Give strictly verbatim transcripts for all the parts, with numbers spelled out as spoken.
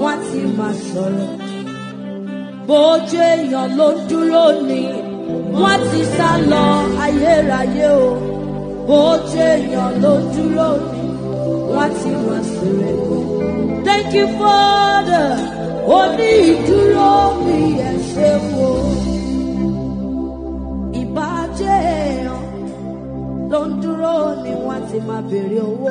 wọ́n ti máa sọ̀rọ̀. Bójú èèyàn ló ń dúró ni wọ́n ti sá lọ ayérayé o. Bójú èèyàn ló ń dúró ni wọ́n ti máa sọ̀rọ̀. Thank you Father, Oniduro mi ẹ ṣé wo. Ìbàjẹ́ èèyàn ló ń dúró ni wọ́n ti máa béèrè owó.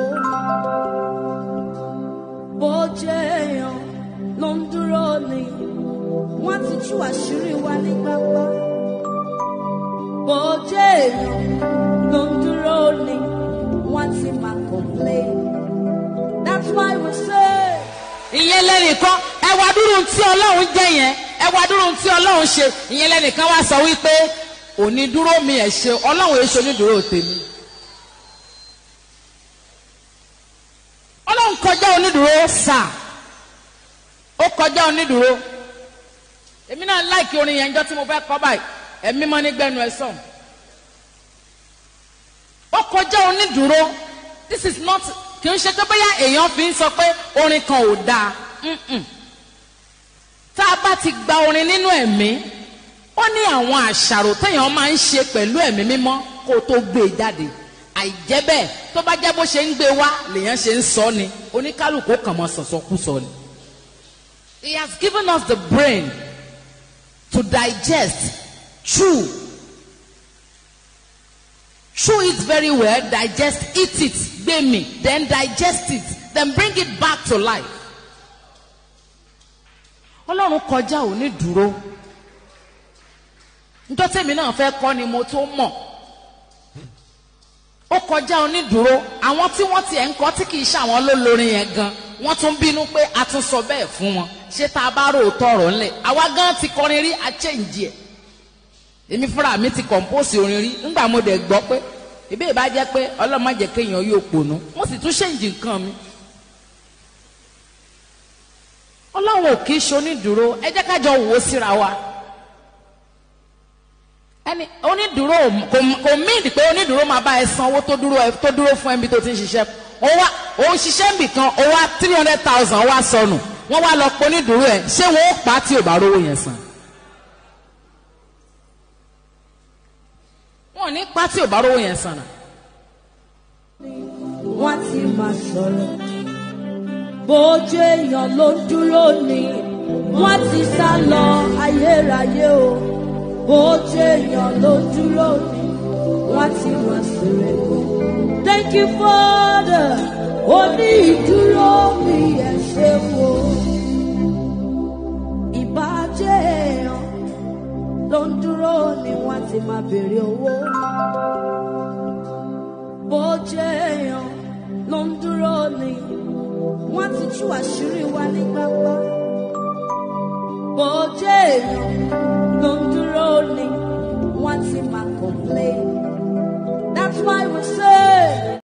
Bójú èèyàn ló ń dúró ni wọ́n ti tú àṣírí wa ní pápá. Bójú èèyàn ló ń dúró ni wọ́n ti máa complain. That's why we say. Ìyẹn lẹ́nìkan ẹ wá dúró tí Ọlọ́run jẹ́ yẹn ẹ wá dúró tí Ọlọ́run ṣe ìyẹn lẹ́nìkan wá sọ wípé Oniduro mi ẹ̀ ṣe Ọlọ́run èso Oniduro tèmi. Ọlọ́run kọjá Oniduro sà ó kọjá Oniduro. Èmi náà láìkí orin yẹn jọ tí mo fẹ́ kọ báyìí ẹ̀mí mọ́ nígbẹ́nu ẹ̀ sàn. Ó kọjá Oniduro. This is not kì í ṣe pé bóyá èèyàn fi ń sọ pé orin kan ò dáa. Tá a bá ti gba orin nínú ẹ̀mí ó ní àwọn àṣàrò téèyàn máa ń ṣe pẹ̀lú ẹ̀mí mímọ́ kó tó gbé e jáde. Àìjẹ́ bẹ́ẹ̀ tó bá jẹ́ bó ṣe ń gbé wá lèèyàn ṣe ń sọ ni oníkálùkù kàn mọ́ sọ̀sọ̀kúsọ ni. He has given us the brain to digest, chew. Chew it very well, digest, eat it, gbemi, then digest it, then bring it back to life. Ọlọ́run kọjá Oniduro. Nítorí tèmi náà fẹ́ kọ́ ni mo tó mọ̀. Ó kọjá Oniduro. Àwọn tí wọ́n ti ẹ̀ ń kọ́ tí kì í ṣe àwọn lólórin yẹn gan, wọ́n tún bínú pé a tún sọ bẹ́ẹ̀ fún wọn. Ṣé tá a bá rò tọrọ ńlẹ̀? Àwa gan ti kọrin rí a change ẹ̀. Èmi fúnra mi ti compose orin rí. Ńgbà mo dẹ̀ gbọ́ pé ìbéè bá jẹ́ pé Ọlọ́run má jẹ́ kéèyàn yóò pònú. Mo sì tún change nǹkan mi. Ọlọ́run ò kì í ṣe Oniduro. Ẹ jẹ́ ká jọ wò ó síra wa. Ẹni Oniduro kò míìdì pé Oniduro máa bá ẹ sanwó tó dúró tó dúró fún ẹbí tó ti ń ṣiṣẹ́. Ó wá ó ń ṣiṣẹ́ níbì kan ó wá three hundred thousand wá sọnù. Wọ́n wá lọ pọ̀ Oniduro ẹ̀ ṣé wọ́n ó pa á tí ò bá rówó yẹn san. Wọ́n ní pa á tí ò bá rówó yẹn san. Wọ́n ti máa sọ̀rọ̀. Bójú èèyàn ló ń dúró ni wọ́n ti sá lọ ayérayé o. Bójú èèyàn ló ń dúró ni wọ́n ti máa sọ̀rọ̀. Thank you Father, Oniduro mi ẹ ṣé wo. Ìbàjẹ́ èèyàn ló ń dúró ni wọ́n ti máa béèrè owó. Bójú èèyàn ló ń dúró ni wọ́n ti tú àṣírí wa ní pápá. Bójú èèyàn ló ń dúró ni wọ́n ti máa complain. That's why we say.